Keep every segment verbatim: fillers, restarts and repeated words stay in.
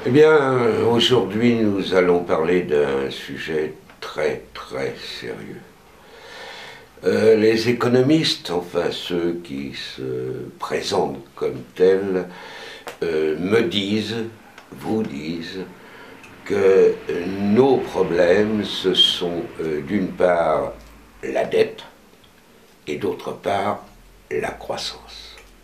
Eh bien, aujourd'hui, nous allons parler d'un sujet très, très sérieux. Euh, les économistes, enfin ceux qui se présentent comme tels, euh, me disent, vous disent, que nos problèmes, ce sont euh, d'une part la dette et d'autre part la croissance.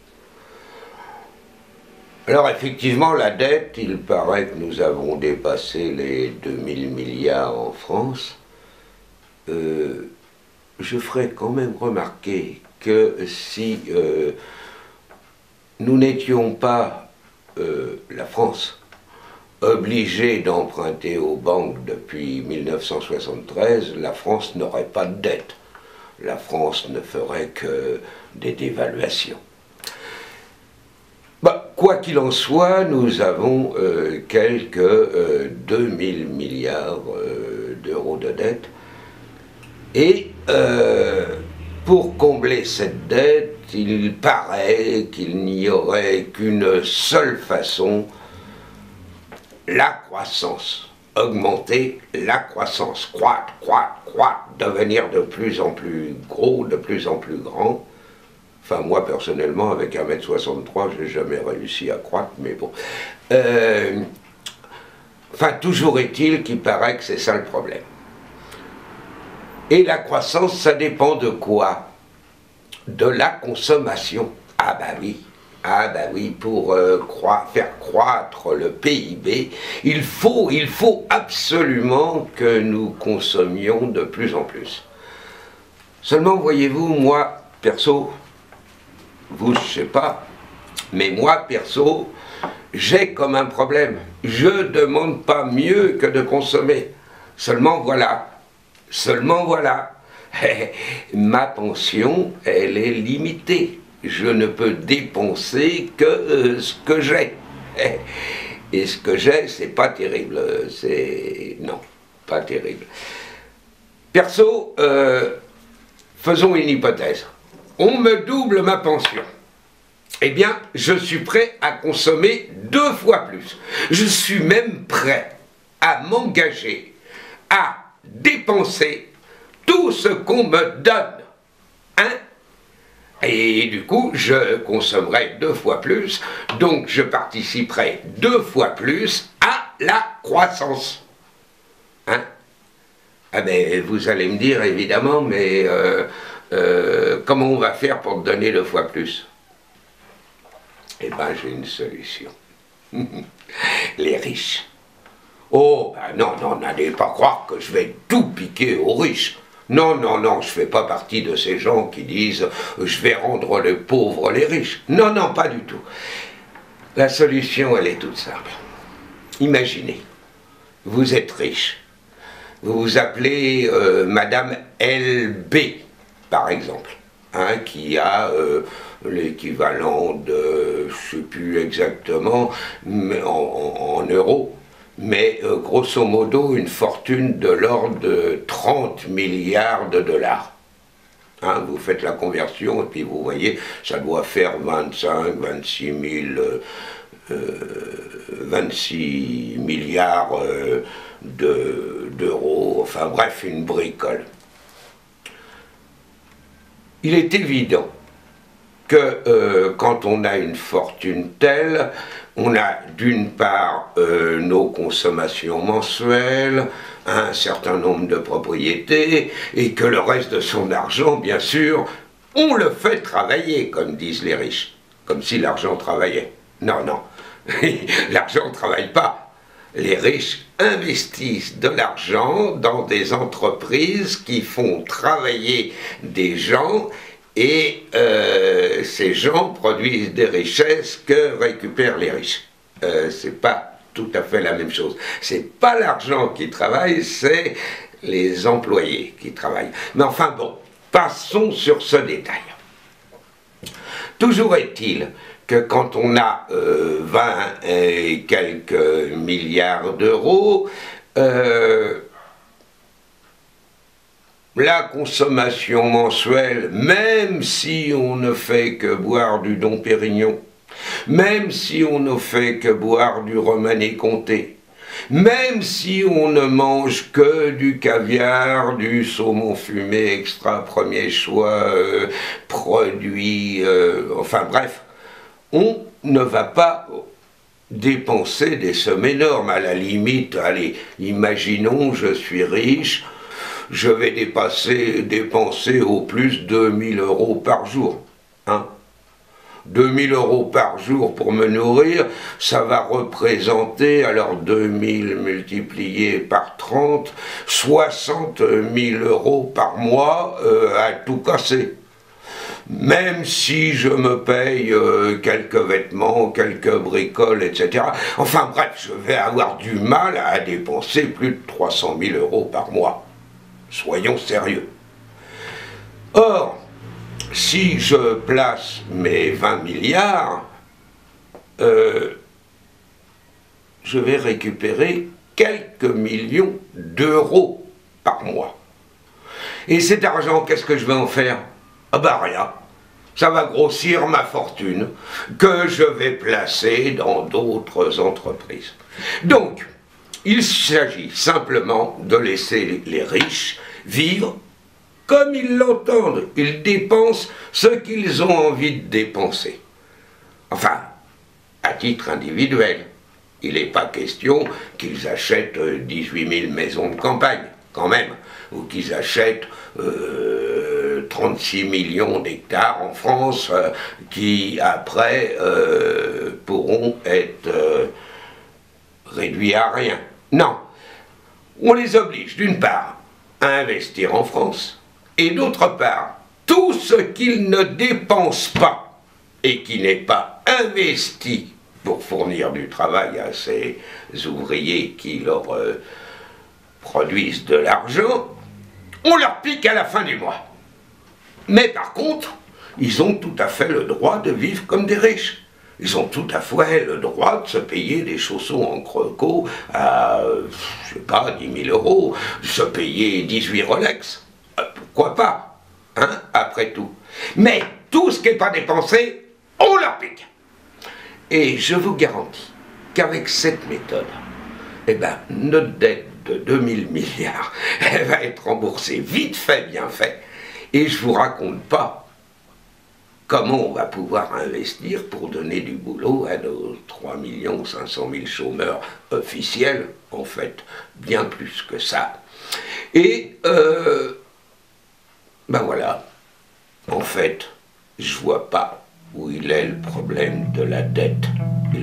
Alors effectivement, la dette, il paraît que nous avons dépassé les deux mille milliards en France. Euh, je ferai quand même remarquer que si euh, nous n'étions pas, euh, la France, obligée d'emprunter aux banques depuis mille neuf cent soixante-treize, la France n'aurait pas de dette. La France ne ferait que des dévaluations. Bah, quoi qu'il en soit, nous avons euh, quelques euh, deux mille milliards euh, d'euros de dette. Et euh, pour combler cette dette, il paraît qu'il n'y aurait qu'une seule façon, la croissance. Augmenter la croissance, croître, croître, croître, devenir de plus en plus gros, de plus en plus grand. Enfin, moi, personnellement, avec un mètre soixante-trois, je n'ai jamais réussi à croître, mais bon. Euh, enfin, toujours est-il qu'il paraît que c'est ça le problème. Et la croissance, ça dépend de quoi? De la consommation. Ah bah oui, ah bah oui, pour euh, croi- faire croître le P I B, il faut, il faut absolument que nous consommions de plus en plus. Seulement, voyez-vous, moi, perso, vous, je sais pas, mais moi, perso, j'ai comme un problème. Je ne demande pas mieux que de consommer. Seulement voilà, seulement voilà, ma pension, elle est limitée. Je ne peux dépenser que euh, ce que j'ai. Et ce que j'ai, c'est pas terrible. C'est... non, pas terrible. Perso, euh, faisons une hypothèse. On me double ma pension. Eh bien, je suis prêt à consommer deux fois plus. Je suis même prêt à m'engager, à dépenser tout ce qu'on me donne. Hein? Et du coup, je consommerai deux fois plus, donc je participerai deux fois plus à la croissance. Hein? Ah ben, vous allez me dire, évidemment, mais... Euh, Euh, comment on va faire pour te donner deux fois plus? Eh bien, j'ai une solution. Les riches. Oh, ben non, non, n'allez pas croire que je vais tout piquer aux riches. Non, non, non, je ne fais pas partie de ces gens qui disent « je vais rendre les pauvres les riches ». Non, non, pas du tout. La solution, elle est toute simple. Imaginez, vous êtes riche. Vous vous appelez euh, Madame L B. Par exemple, hein, qui a euh, l'équivalent de, je ne sais plus exactement, mais en, en, en euros, mais euh, grosso modo une fortune de l'ordre de trente milliards de dollars. Hein, vous faites la conversion et puis vous voyez, ça doit faire vingt-cinq, vingt-six mille, euh, euh, vingt-six milliards euh, d'euros, enfin bref, une bricole. Il est évident que euh, quand on a une fortune telle, on a d'une part euh, nos consommations mensuelles, un certain nombre de propriétés, et que le reste de son argent, bien sûr, on le fait travailler, comme disent les riches, comme si l'argent travaillait. Non, non, l'argent ne travaille pas. Les riches investissent de l'argent dans des entreprises qui font travailler des gens et euh, ces gens produisent des richesses que récupèrent les riches. Euh, c'est pas tout à fait la même chose. C'est pas l'argent qui travaille, c'est les employés qui travaillent. Mais enfin bon, passons sur ce détail. Toujours est-il que quand on a euh, vingt et quelques milliards d'euros, euh, la consommation mensuelle, même si on ne fait que boire du Dom Pérignon, Même si on ne fait que boire du Romanée Comté, même si on ne mange que du caviar, du saumon fumé extra premier choix, euh, produit, euh, enfin bref, on ne va pas dépenser des sommes énormes. À la limite, allez, imaginons, je suis riche, je vais dépasser, dépenser au plus deux mille euros par jour. Hein? deux mille euros par jour pour me nourrir, ça va représenter, alors deux mille multiplié par trente, soixante mille euros par mois euh, à tout casser. Même si je me paye euh, quelques vêtements, quelques bricoles, et cetera. Enfin bref, je vais avoir du mal à dépenser plus de trois cent mille euros par mois. Soyons sérieux. Or, si je place mes vingt milliards, euh, je vais récupérer quelques millions d'euros par mois. Et cet argent, qu'est-ce que je vais en faire? Ah bah rien. Ça va grossir ma fortune que je vais placer dans d'autres entreprises. Donc, il s'agit simplement de laisser les riches vivre comme ils l'entendent. Ils dépensent ce qu'ils ont envie de dépenser. Enfin, à titre individuel. Il n'est pas question qu'ils achètent dix-huit mille maisons de campagne, quand même, ou qu'ils achètent euh, trente-six millions d'hectares en France, euh, qui après euh, pourront être euh, réduits à rien. Non, on les oblige d'une part à investir en France, et d'autre part, tout ce qu'ils ne dépensent pas et qui n'est pas investi pour fournir du travail à ces ouvriers qui leur euh, produisent de l'argent, on leur pique à la fin du mois. Mais par contre, ils ont tout à fait le droit de vivre comme des riches. Ils ont tout à fait le droit de se payer des chaussons en croco à, je sais pas, dix mille euros, de se payer dix-huit Rolex. Pourquoi pas, hein, après tout. Mais tout ce qui n'est pas dépensé, on leur pique. Et je vous garantis qu'avec cette méthode, eh ben, notre dette de deux mille milliards, elle va être remboursée vite fait, bien fait. Et je ne vous raconte pas comment on va pouvoir investir pour donner du boulot à nos trois millions cinq cent mille chômeurs officiels, en fait, bien plus que ça. Et, euh, ben voilà, en fait, je vois pas où il est le problème de la dette.